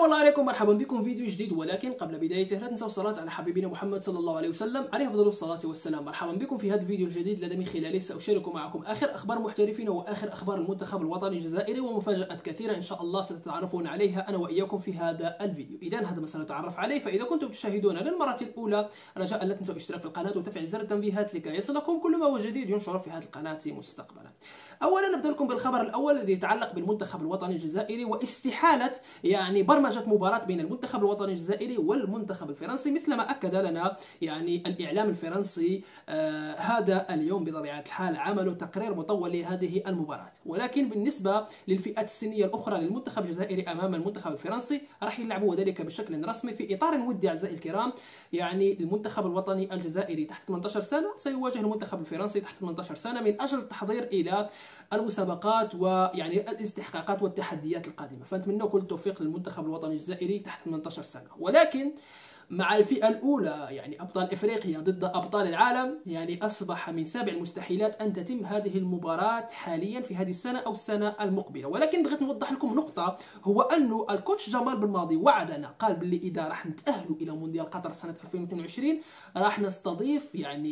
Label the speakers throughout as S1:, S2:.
S1: السلام الله عليكم، مرحبا بكم في فيديو جديد. ولكن قبل بدايته لا تنسوا الصلاة على حبيبنا محمد صلى الله عليه وسلم عليه أفضل الصلاة والسلام. مرحبا بكم في هذا الفيديو الجديد الذي من خلاله سأشارك معكم آخر أخبار المحترفين وآخر أخبار المنتخب الوطني الجزائري ومفاجآت كثيرة إن شاء الله ستتعرفون عليها أنا وإياكم في هذا الفيديو. إذا هذا ما سنتعرف عليه، فإذا كنتم تشاهدون للمرة الأولى رجاء لا تنسوا الاشتراك في القناة وتفعيل زر التنبيهات لكي يصلكم كل ما هو جديد ينشر في هذه القناة مستقبلا. أولا نبدأ لكم بالخبر الأول الذي يتعلق بالمنتخب الوطني الجزائري واستحالة برمجة مباراة بين المنتخب الوطني الجزائري والمنتخب الفرنسي، مثل ما أكد لنا الإعلام الفرنسي هذا اليوم. بطبيعة الحال عملوا تقرير مطول لهذه المباراة، ولكن بالنسبة للفئات السنية الأخرى للمنتخب الجزائري أمام المنتخب الفرنسي راح يلعبوا وذلك بشكل رسمي في إطار ودي. أعزائي الكرام، المنتخب الوطني الجزائري تحت 18 سنة سيواجه المنتخب الفرنسي تحت 18 سنة من أجل التحضير إلى المسابقات الاستحقاقات والتحديات القادمة. فنتمنى كل التوفيق للمنتخب الوطني الجزائري تحت 18 سنة. ولكن مع الفئة الأولى أبطال إفريقيا ضد أبطال العالم، أصبح من سابع المستحيلات أن تتم هذه المباراة حاليا في هذه السنة أو السنة المقبلة. ولكن بغيت نوضح لكم نقطة، هو أنه الكوتش جمال بالماضي وعدنا، قال باللي إذا راح نتأهلوا إلى مونديال قطر سنة 2022 راح نستضيف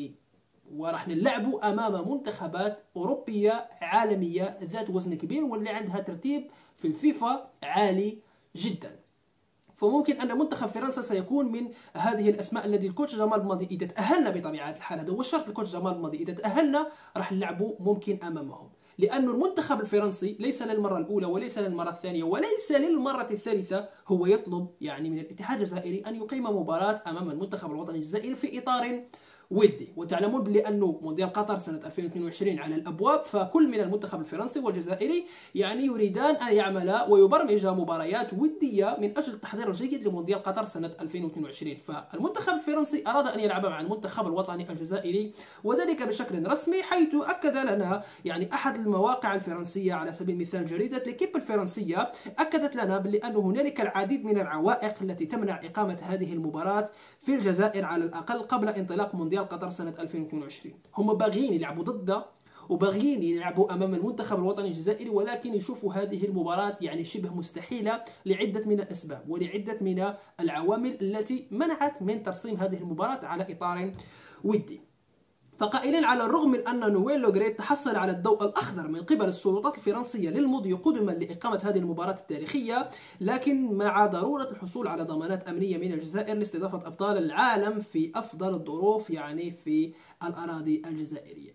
S1: وراح نلعبوا أمام منتخبات أوروبية عالمية ذات وزن كبير واللي عندها ترتيب في الفيفا عالي جدا. فممكن أن منتخب فرنسا سيكون من هذه الأسماء الذي الكوتش جمال بالماضي إذا تأهلنا بطبيعة الحال، هذا هو الشرط الكوتش جمال بالماضي، إذا تأهلنا راح نلعبوا ممكن أمامهم. لأن المنتخب الفرنسي ليس للمرة الأولى وليس للمرة الثانية وليس للمرة الثالثة هو يطلب من الاتحاد الجزائري أن يقيم مباراة أمام المنتخب الوطني الجزائري في إطار ودي. وتعلمون بلي أنه مونديال قطر سنة 2022 على الأبواب، فكل من المنتخب الفرنسي والجزائري يريدان أن يعملا ويبرمجا مباريات ودية من أجل التحضير الجيد لمونديال قطر سنة 2022. فالمنتخب الفرنسي أراد أن يلعب مع المنتخب الوطني الجزائري وذلك بشكل رسمي، حيث أكد لنا أحد المواقع الفرنسية على سبيل المثال جريدة ليكيب الفرنسية أكدت لنا بلي أن هنالك العديد من العوائق التي تمنع إقامة هذه المباراة في الجزائر على الأقل قبل انطلاق مونديال قطر سنة 2022. هم باغيين يلعبوا ضده وباغيين يلعبوا أمام المنتخب الوطني الجزائري، ولكن يشوفوا هذه المباراة شبه مستحيلة لعدة من الأسباب ولعدة من العوامل التي منعت من ترسيم هذه المباراة على إطار ودي. فقائلين على الرغم من أن نويل لو غريت تحصل على الضوء الأخضر من قبل السلطات الفرنسية للمضي قدما لإقامة هذه المباراة التاريخية، لكن مع ضرورة الحصول على ضمانات أمنية من الجزائر لاستضافة أبطال العالم في أفضل الظروف في الأراضي الجزائرية.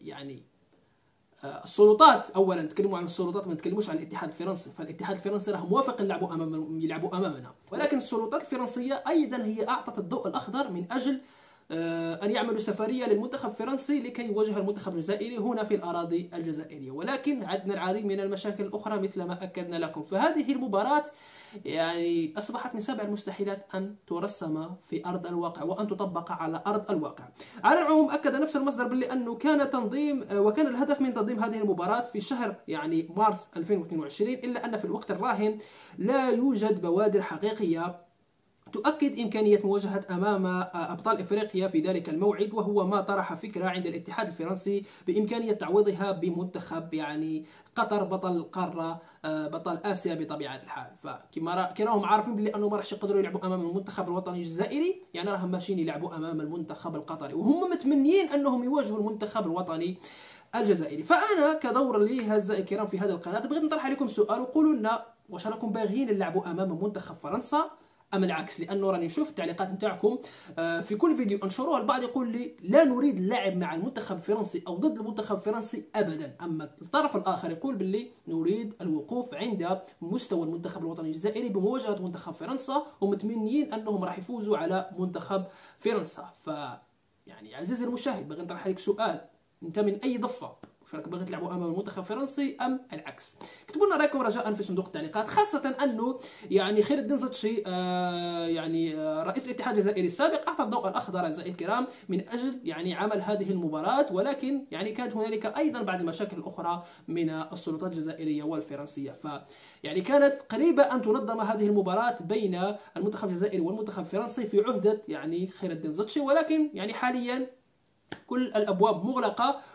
S1: السلطات أولا نتكلموا عن السلطات، ما نتكلموش عن الاتحاد الفرنسي، فالاتحاد الفرنسي راه موافق يلعبوا أمامنا، ولكن السلطات الفرنسية أيضا هي أعطت الضوء الأخضر من أجل أن يعملوا سفرية للمنتخب الفرنسي لكي يواجه المنتخب الجزائري هنا في الأراضي الجزائرية. ولكن عندنا العديد من المشاكل الأخرى مثل ما أكدنا لكم. فهذه المباراة أصبحت من سبع المستحيلات أن ترسم في أرض الواقع وأن تطبق على أرض الواقع. على العموم أكد نفس المصدر باللي أنه كان الهدف من تنظيم هذه المباراة في شهر مارس 2022، إلا أن في الوقت الراهن لا يوجد بوادر حقيقية تؤكد إمكانية مواجهة أمام أبطال إفريقيا في ذلك الموعد، وهو ما طرح فكرة عند الاتحاد الفرنسي بإمكانية تعويضها بمنتخب قطر بطل القارة بطل آسيا بطبيعة الحال. فكما راهم عارفين بلي أنه ما راحش يقدروا يلعبوا أمام المنتخب الوطني الجزائري، راهم ماشيين يلعبوا أمام المنتخب القطري وهم متمنيين أنهم يواجهوا المنتخب الوطني الجزائري. فأنا كدور لي أعزائي الكرام في هذه القناة بغيت نطرح عليكم سؤال، وقولوا لنا واش راكم باغيين نلعبوا أمام منتخب فرنسا أم العكس؟ لأنه راني نشوف التعليقات نتاعكم في كل فيديو أنشروه البعض يقول لي لا نريد اللعب مع المنتخب الفرنسي أو ضد المنتخب الفرنسي أبدا، أما الطرف الآخر يقول باللي نريد الوقوف عند مستوى المنتخب الوطني الجزائري بمواجهة منتخب فرنسا ومتمنيين أنهم راح يفوزوا على منتخب فرنسا. عزيزي المشاهد باغي نطرح عليك سؤال، أنت من أي ضفة؟ واش راك باغي تلعبوا امام المنتخب الفرنسي ام العكس؟ اكتبوا لنا رايكم رجاء في صندوق التعليقات، خاصه انه خير الدين زتشي رئيس الاتحاد الجزائري السابق اعطى الضوء الاخضر اعزائي الكرام من اجل عمل هذه المباراه، ولكن كانت هنالك ايضا بعض المشاكل الاخرى من السلطات الجزائريه والفرنسيه. كانت قريبه ان تنظم هذه المباراه بين المنتخب الجزائري والمنتخب الفرنسي في عهده خير الدين زتشي، ولكن حاليا كل الابواب مغلقه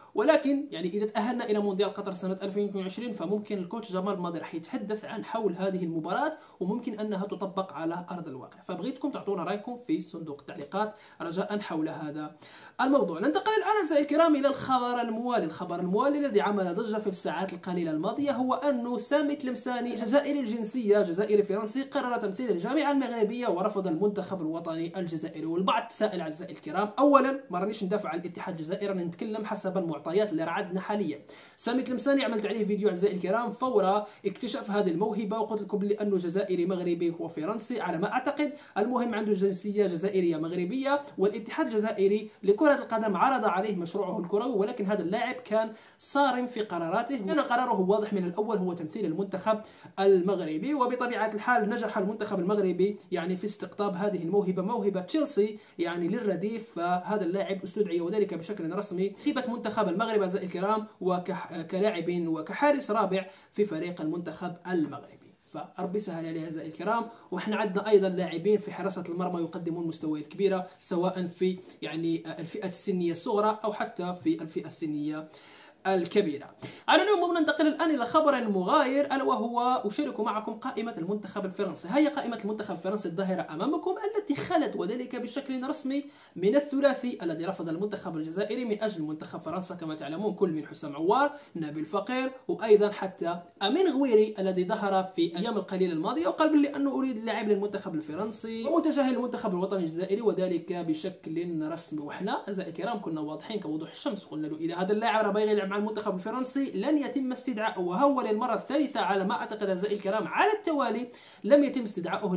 S1: ولكن يعني إذا تأهلنا إلى مونديال قطر سنة 2022 فممكن الكوتش جمال الماضي راح يتحدث عن حول هذه المباراة وممكن أنها تطبق على أرض الواقع. فبغيتكم تعطونا رأيكم في صندوق التعليقات رجاء حول هذا الموضوع. ننتقل الآن أعزائي الكرام إلى الخبر الموالي. الخبر الموالي الذي عمل ضجة في الساعات القليلة الماضية هو أن سامي تلمساني جزائري الجنسية جزائري فرنسي قرر تمثيل الجامعة المغربية ورفض المنتخب الوطني الجزائري. والبعض تساءل أعزائي الكرام، أولا ما رانيش ندافع عن الاتحاد الجزائري، راني نتكلم حسب المعطيات اللي عندنا حاليا. سامي تلمساني عملت عليه فيديو أعزائي الكرام فور اكتشاف هذه الموهبة، وقلت لكم بأنه جزائري مغربي وفرنسي على ما أعتقد، المهم عنده جنسية جزائرية مغربية. والاتحاد الجزائري لكرة القدم عرض عليه مشروعه الكروي، ولكن هذا اللاعب كان صارم في قراراته، كان قراره واضح من الأول هو تمثيل المنتخب المغربي. وبطبيعة الحال نجح المنتخب المغربي يعني في استقطاب هذه الموهبة، موهبة تشيلسي يعني للرديف. فهذا اللاعب استدعي وذلك بشكل رسمي هيبة منتخب المغرب أعزائي الكرام وكلاعب وكحارس رابع في فريق المنتخب المغربي. فربي سهل عليه أعزائي الكرام. وإحنا عندنا أيضا لاعبين في حراسة المرمى يقدمون مستويات كبيرة سواء في يعني الفئة السنية الصغرى أو حتى في الفئة السنية الكبيرة. على العموم ننتقل الآن إلى خبر مغاير، ألا وهو أشارك معكم قائمة المنتخب الفرنسي. هي قائمة المنتخب الفرنسي الظاهرة أمامكم التي خلت وذلك بشكل رسمي من الثلاثي الذي رفض المنتخب الجزائري من أجل منتخب فرنسا كما تعلمون، كل من حسام عوار، نبيل فقير، وأيضا حتى أمين غويري الذي ظهر في الأيام القليلة الماضية وقال لأنه أريد اللاعب للمنتخب الفرنسي ومتجه للمنتخب الوطني الجزائري وذلك بشكل رسمي. وإحنا أعزائي الكرام كنا واضحين كوضوح الشمس، قلنا له إذا هذا اللاعب راه باغي يلعب مع المنتخب الفرنسي لن يتم استدعاؤه، وهو للمرة الثالثة على ما أعتقد أعزائي الكرام على التوالي لم يتم استدعاؤه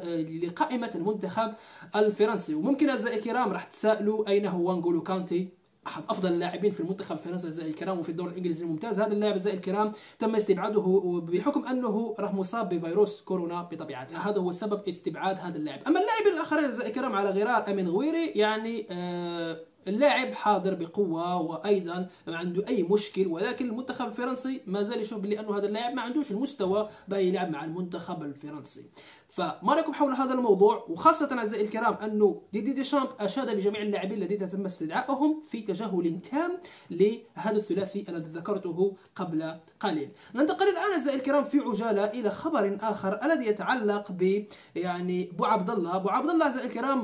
S1: لقائمة المنتخب الفرنسي. وممكن أعزائي الكرام راح تسألوا أين هو نغولو كانتي، أحد أفضل اللاعبين في المنتخب الفرنسي أعزائي الكرام وفي الدوري الإنجليزي الممتاز. هذا اللاعب أعزائي الكرام تم استبعاده بحكم أنه راه مصاب بفيروس كورونا بطبيعته، هذا هو سبب استبعاد هذا اللاعب. أما اللاعب الآخرين أعزائي الكرام على غرار أمين غويري يعني اللاعب حاضر بقوة وأيضا ما عنده أي مشكل، ولكن المنتخب الفرنسي ما زال يشوف بأنه هذا اللاعب ما عندوش المستوى بأن يلعب مع المنتخب الفرنسي. فما رأيكم حول هذا الموضوع؟ وخاصة أعزائي الكرام أنه ديدي شامب أشاد بجميع اللاعبين الذين تم استدعائهم في تجاهل تام لهذا الثلاثي الذي ذكرته قبل قليل. ننتقل الآن أعزائي الكرام في عجالة إلى خبر آخر الذي يتعلق ب يعني بو عبد الله أعزائي الكرام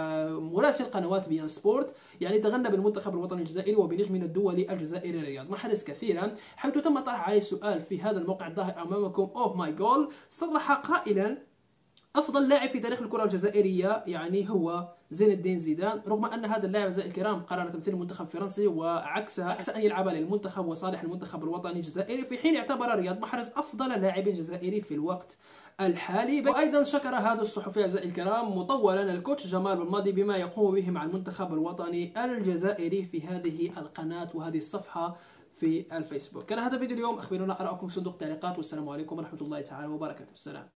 S1: مراسل قنوات بيان سبورت يعني تغنى بالمنتخب الوطني الجزائري وبنجمنا الدولي الجزائري رياض محرز كثيرا، حيث تم طرح عليه سؤال في هذا الموقع الظاهر أمامكم أوه ماي جول. صرح قائلا أفضل لاعب في تاريخ الكرة الجزائرية يعني هو زين الدين زيدان، رغم أن هذا اللاعب أعزائي الكرام قرر تمثيل المنتخب الفرنسي وعكس أن يلعب للمنتخب وصالح المنتخب الوطني الجزائري، في حين اعتبر رياض محرز أفضل لاعب جزائري في الوقت الحالي. وأيضا شكر هذا الصحفي أعزائي الكرام مطولا الكوتش جمال الماضي بما يقوم به مع المنتخب الوطني الجزائري في هذه القناة وهذه الصفحة في الفيسبوك. كان هذا فيديو اليوم، أخبرونا آراءكم في صندوق التعليقات، والسلام عليكم ورحمة الله تعالى وبركاته. السلام.